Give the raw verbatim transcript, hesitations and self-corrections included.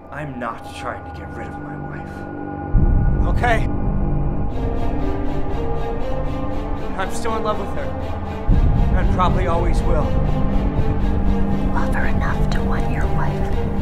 I'm not trying to get rid of my wife. Okay? I'm still in love with her. And probably always will. Love her enough to want your wife.